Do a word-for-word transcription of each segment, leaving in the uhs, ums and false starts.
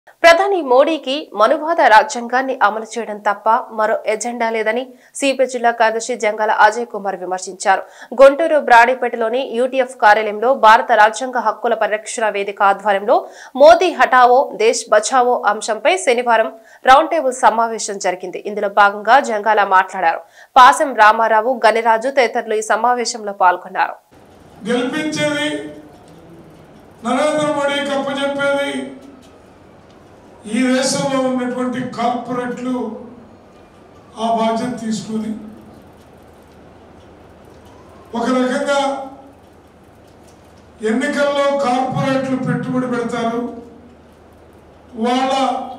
ప్రధాని మోడీకి మనువాద రాజ్యాంగాన్ని అమలు చేయడం తప్ప మరో ఎజెండా లేదని సిపిఐ జిల్లా కార్యదర్శి జంగాల అజయ్ కుమార్ విమర్శించారు. గుంటూరు బ్రాడీపేటలోని యూటీఎఫ్ కార్యాలయంలో భారత రాజ్యాంగ హక్కుల పరిరక్షణ వేదిక ఆధ్వర్యంలో మోదీ హఠావో దేశ్ బచావో అంశంపై శనివారం రౌండ్ టేబుల్ సమావేశం జరిగింది. ఇందులో భాగంగా జంగాల మాట్లాడారు. పాసం రామారావు, గనిరాజు తదితరులు ఈ సమావేశంలో పాల్గొన్నారు. ఈ దేశంలో ఉన్నటువంటి కార్పొరేట్లు ఆ బాధ్యత తీసుకుని ఒక రకంగా ఎన్నికల్లో కార్పొరేట్లు పెట్టుబడి పెడతారు. వాళ్ళ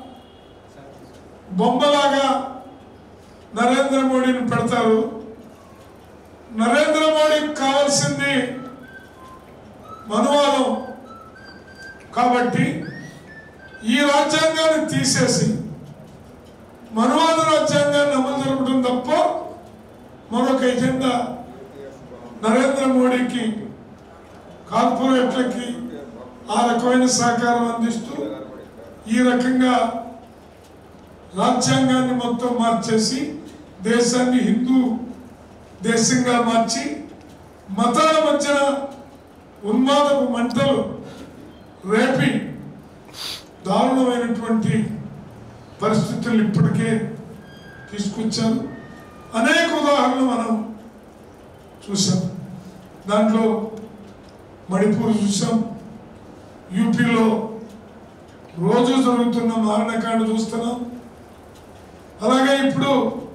బొమ్మలాగా నరేంద్ర మోడీని పెడతారు. నరేంద్ర మోడీకి కావాల్సింది మనువాదం కాబట్టి ఈ రాజ్యాంగాన్ని తీసేసి మనువాద రాజ్యాంగాన్ని అమలు జరపడం తప్ప మరొక ఎజెండా నరేంద్ర మోడీకి కార్పొరేట్లకి ఆ రకమైన సహకారం అందిస్తూ ఈ రకంగా రాజ్యాంగాన్ని మొత్తం మార్చేసి దేశాన్ని హిందూ దేశంగా మార్చి మతాల మధ్యన ఉన్మాదపు మంటలు రేపి దారుణమైనటువంటి పరిస్థితులు ఇప్పటికే తీసుకొచ్చారు. అనేక ఉదాహరణలు మనం చూసాం. దాంట్లో మణిపూర్ చూసాం, యూపీలో రోజు జరుగుతున్న మారణకాండ చూస్తున్నాం. అలాగే ఇప్పుడు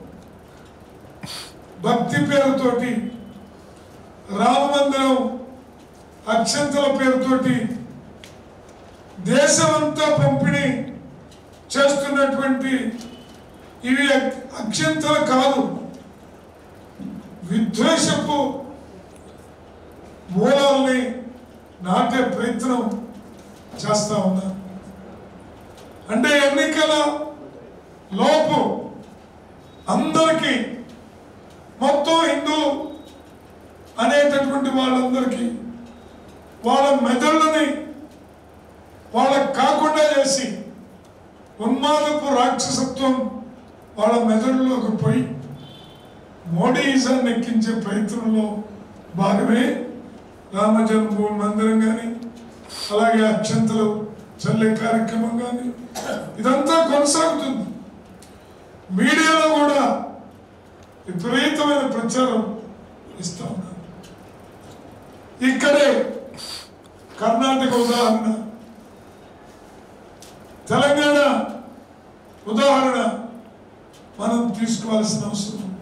భక్తి పేరుతోటి రామ మందిరం అక్షంతల పేరుతోటి దేశమంతా పంపిణీ చేస్తున్నటువంటి ఇవి అక్షంతలు కాదు, విద్వేషపు మూలాల్ని నాటే ప్రయత్నం చేస్తా ఉన్నారు. అంటే ఎన్నికల లోపు అందరికీ మొత్తం హిందూ అనేటటువంటి వాళ్ళందరికీ వాళ్ళ మెదళ్ళని వాళ్ళకు కాకుండా చేసి ఉన్మాదపు రాక్షసత్వం వాళ్ళ మెదడులోకి పోయి మోడీయిజాన్ని ఎక్కించే ప్రయత్నంలో భాగమే రామ జన్మభూమి మందిరం కానీ అలాగే అక్షంతలు చల్లే కార్యక్రమం కానీ ఇదంతా కొనసాగుతుంది. మీడియాలో కూడా విపరీతమైన ప్రచారం ఇస్తా ఉన్నారు. ఇక్కడే కర్ణాటక ఉదాహరణ, తెలంగాణ ఉదాహరణ మనం తీసుకోవాల్సిన అవసరం